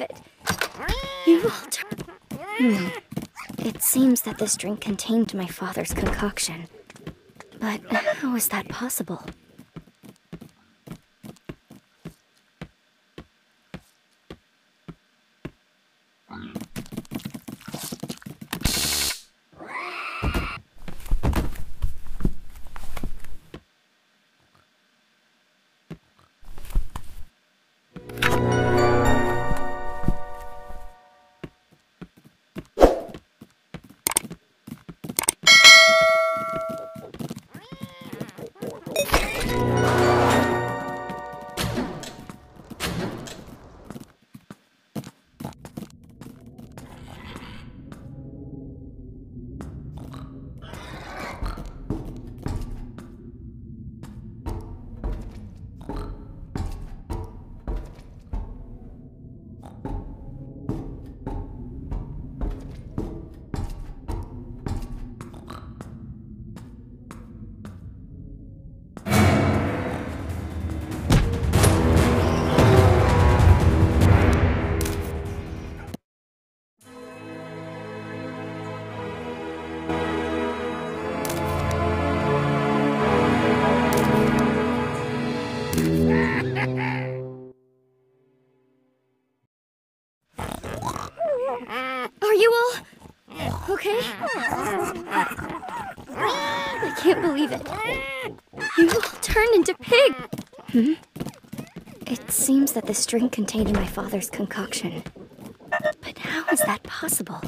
believe it. You altered... It seems that this drink contained my father's concoction. But how is that possible? Are you all okay? I can't believe it. You all turned into pig. It seems that this drink contained my father's concoction. But how is that possible?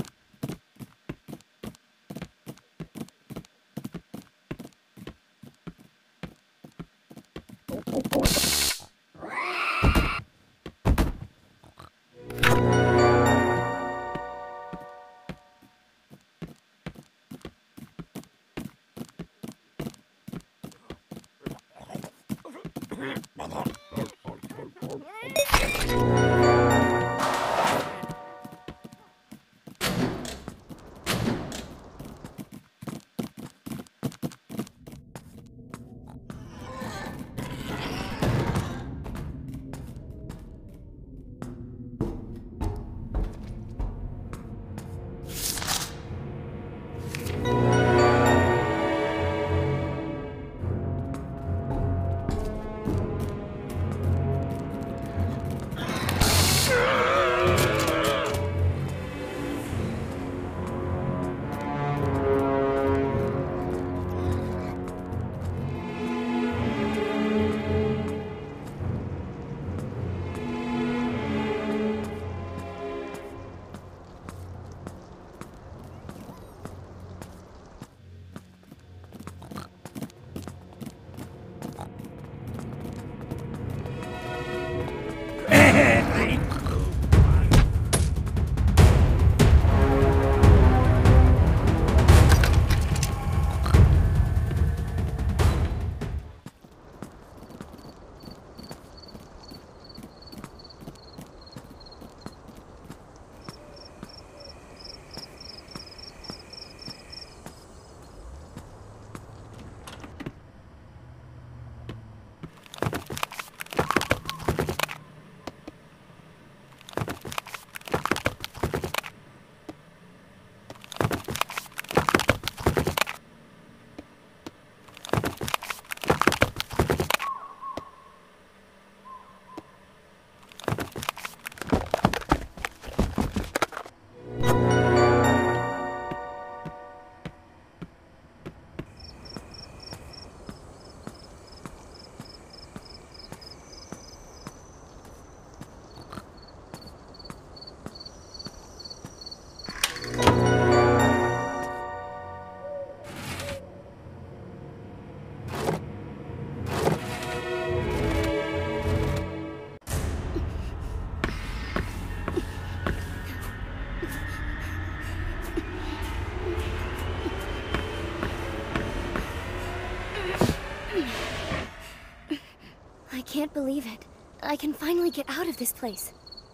I can't believe it. I can finally get out of this place.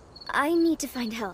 I need to find help.